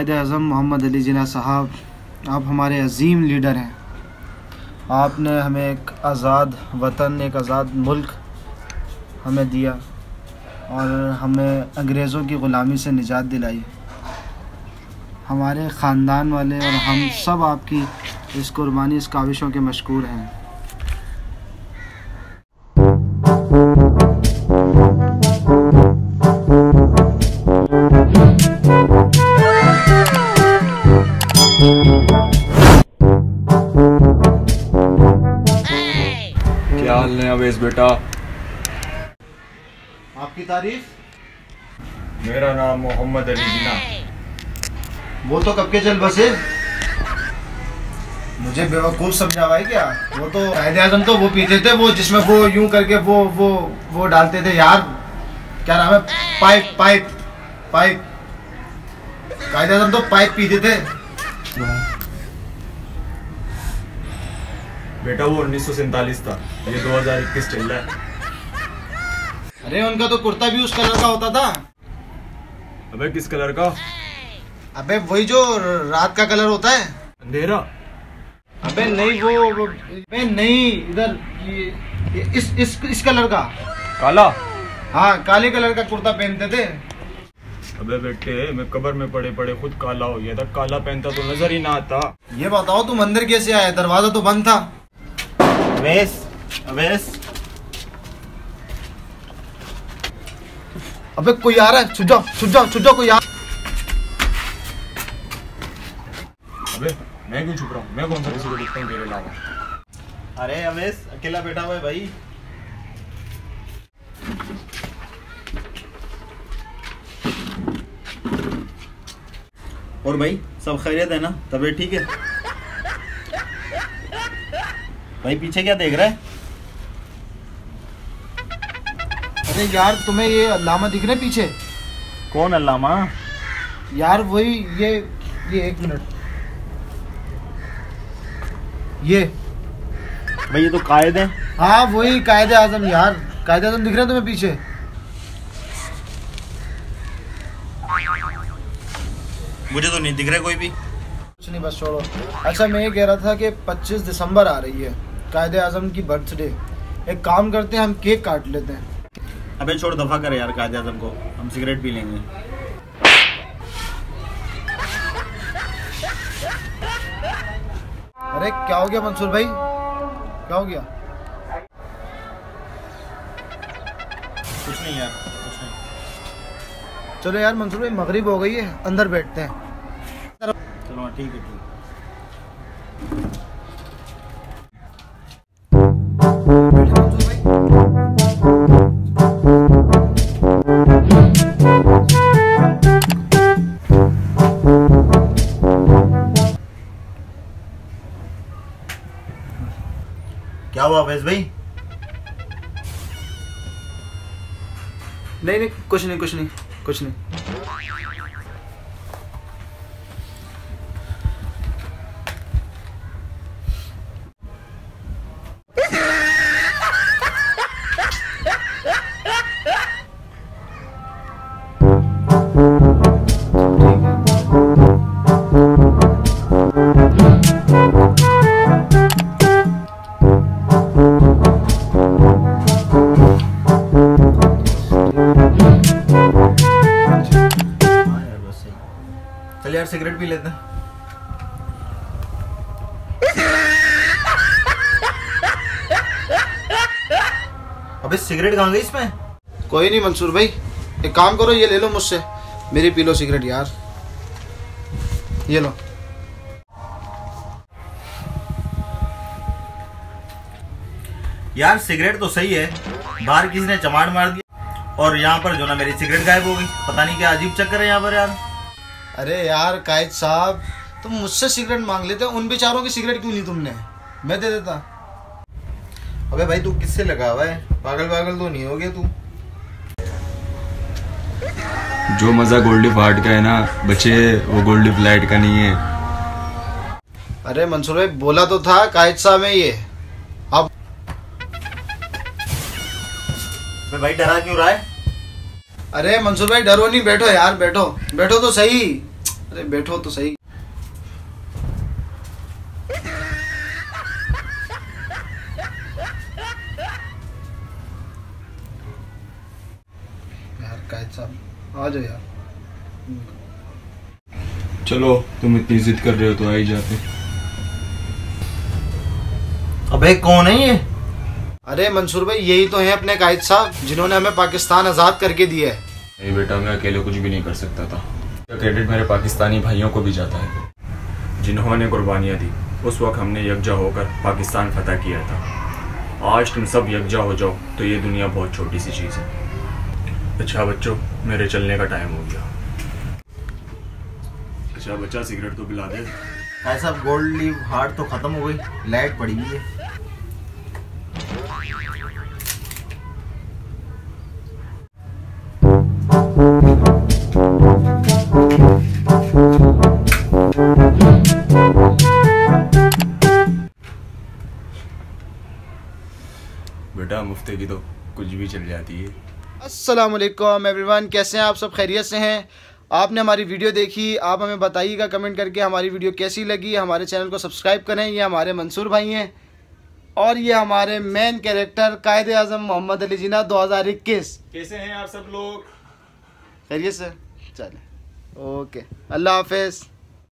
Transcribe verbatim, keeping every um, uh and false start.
कायद-ए-आज़म मोहम्मद अली जिन्ना साहब, आप हमारे अजीम लीडर हैं। आपने हमें एक आज़ाद वतन, एक आज़ाद मुल्क हमें दिया और हमें अंग्रेज़ों की ग़ुलामी से निजात दिलाई। हमारे ख़ानदान वाले और हम सब आपकी इस कुर्बानी, इस काविशों के मशकूर हैं। क्या हाल है अवेश बेटा? आपकी तारीफ? मेरा नाम मोहम्मद अली जिन्ना। वो तो कब के चल बसे, मुझे बेवकूफ़ समझा हुआ है क्या? वो तो कायद-ए-आज़म तो वो पीते थे, वो जिसमें वो यूं करके वो वो वो डालते थे यार, क्या नाम है, पाइप पाइप पाइप कायद-ए-आज़म तो पाइप पीते थे। बेटा वो उन्नीस सौ सैतालीस था, ये दो हज़ार इक्कीस चल रहा है। अरे उनका तो कुर्ता भी उस कलर का होता था। अबे किस कलर का? अबे वही जो रात का कलर होता है, अंधेरा। अबे नहीं वो, वो अबे नहीं, इधर ये, ये इस इस इस कलर का, काला। हाँ काले कलर का कुर्ता पहनते थे। अबे बेटे मैं कब्र में पड़े पड़े खुद काला हो गया था, काला पहनता तो नजर ही ना आता। ये बताओ तुम अंदर कैसे आए? दरवाजा तो बंद था। अवेश, अवेश, अबे कोई आ रहा है, छुप जाओ छुप जाओ छुप जाओ, कोई आ। अबे मैं क्यों छुप रहा हूँ? मैं कौन सा किसी को दिखता हूँ तेरे अलावा? अरे अवेश अकेला बैठा हुआ है भाई। और भाई सब खैरियत है ना? तबीयत ठीक है? भाई पीछे क्या देख रहा है? अरे यार तुम्हें ये अल्लामा दिख रहे पीछे? कौन अल्लामा? यार वही ये ये एक मिनट, ये भाई ये तो कायद है। हाँ वही कायद-ए-आज़म यार, कायद-ए-आज़म दिख रहे हैं तुम्हें पीछे? मुझे तो नहीं दिख रहा कोई भी। कुछ नहीं, बस छोड़ो। अच्छा मैं ये कह रहा था कि पच्चीस दिसंबर आ रही है, कायद-ए-आज़म की बर्थडे। एक काम करते हैं, हम केक काट लेते हैं। अबे छोड़, दफा कर यार कायद-ए-आज़म को, हम सिगरेट पी लेंगे। अरे क्या हो गया मंसूर भाई, क्या हो गया? कुछ नहीं यार, कुछ नहीं। चलो यार मंसूर भाई, मगरिब हो गई है, अंदर बैठते हैं। चलो ठीक है, ठीक। क्या हुआ अवेश भाई? नहीं नहीं कुछ नहीं कुछ नहीं कुछ नहीं। चल यार सिगरेट पी लेते हैं। अबे सिगरेट कहाँ गई इसमें? कोई नहीं मंसूर भाई, एक काम करो, ये ले लो मुझसे, मेरी पी लो सिगरेट यार, ये लो। यार सिगरेट तो सही है, बाहर किसी ने चमाड़ मार दिया और यहाँ पर जो ना मेरी सिगरेट गायब हो गई। पता नहीं क्या अजीब चक्कर है यहाँ पर यार। अरे यार कायद साहब, तुम मुझसे सिगरेट मांग लेते, उन बेचारों की सिगरेट क्यों नहीं तुमने? मैं दे देता। अबे भाई तू किससे लगा हुआ है? पागल पागल तो नहीं हो गया तू? जो मजा गोल्डी फाट का है ना बच्चे, वो गोल्डी फ्लाइट का नहीं है। अरे मंसूर भाई बोला तो था कायद साहब है ये। अब मैं भाई डरा क्यों रहा है? अरे मंसूर भाई डरो नहीं, बैठो यार, बैठो बैठो तो सही। अरे बैठो तो सही। यार कायद साहब आ जाओ यार। चलो तुम इतनी जिद कर रहे हो तो आ ही जाते। अबे कौन है ये? अरे मंसूर भाई यही तो हैं अपने कायद साहब जिन्होंने हमें पाकिस्तान आज़ाद करके दिया है। नहीं बेटा, मैं अकेले कुछ भी नहीं कर सकता था। क्रेडिट मेरे पाकिस्तानी भाइयों को भी जाता है जिन्होंने कुर्बानियाँ दी। उस वक्त हमने यकजा होकर पाकिस्तान फतह किया था। आज तुम सब यकजा हो जाओ तो ये दुनिया बहुत छोटी सी चीज़ है। अच्छा बच्चों, मेरे चलने का टाइम हो गया। अच्छा बच्चा, सिगरेट तो पिला दे। भाई साहब गोल्ड लीव हार्ट तो खत्म हो गई, लाइट पड़ी हुई है। बेटा मुफ्ते की तो कुछ भी चल जाती है। अस्सलाम वालेकुम एवरीवन, कैसे हैं आप सब? खैरियत से हैं? आपने हमारी वीडियो देखी, आप हमें बताइएगा कमेंट करके हमारी वीडियो कैसी लगी। हमारे चैनल को सब्सक्राइब करें। ये हमारे मंसूर भाई हैं और ये हमारे मेन कैरेक्टर कायद आज़म मोहम्मद अली जिन्ना दो हज़ार इक्कीस। कैसे हैं आप सब लोग? खैरियत से? चले, ओके, अल्लाह हाफिज़।